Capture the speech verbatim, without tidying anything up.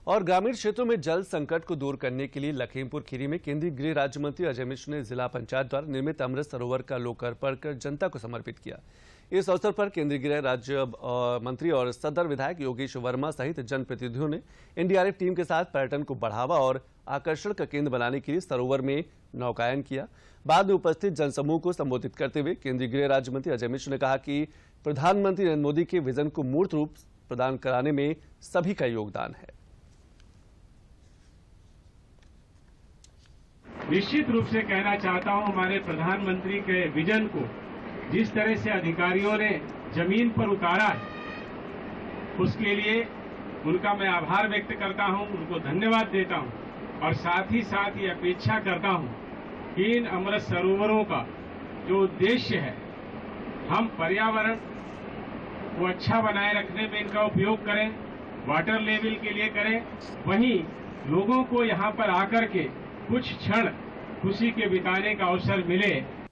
और ग्रामीण क्षेत्रों में जल संकट को दूर करने के लिए लखीमपुर खीरी में केंद्रीय गृह राज्य मंत्री अजय मिश्र ने जिला पंचायत द्वारा निर्मित अमृत सरोवर का लोकार्पण कर जनता को समर्पित किया। इस अवसर पर केंद्रीय गृह राज्य मंत्री और सदर विधायक योगेश वर्मा सहित जनप्रतिनिधियों ने एनडीआरएफ टीम के साथ पर्यटन को बढ़ावा और आकर्षण का केंद्र बनाने के लिए सरोवर में नौकायन किया। बाद में उपस्थित जनसमूह को संबोधित करते हुए केंद्रीय गृह राज्य मंत्री अजय मिश्र ने कहा कि प्रधानमंत्री नरेंद्र मोदी के विजन को मूर्त रूप प्रदान कराने में सभी का योगदान है। निश्चित रूप से कहना चाहता हूं, हमारे प्रधानमंत्री के विजन को जिस तरह से अधिकारियों ने जमीन पर उतारा है, उसके लिए उनका मैं आभार व्यक्त करता हूं, उनको धन्यवाद देता हूं और साथ ही साथ ये अपेक्षा करता हूं कि इन अमृत सरोवरों का जो उद्देश्य है, हम पर्यावरण को अच्छा बनाए रखने में इनका उपयोग करें, वाटर लेवल के लिए करें, वहीं लोगों को यहां पर आकर के कुछ क्षण खुशी के बिताने का अवसर मिले,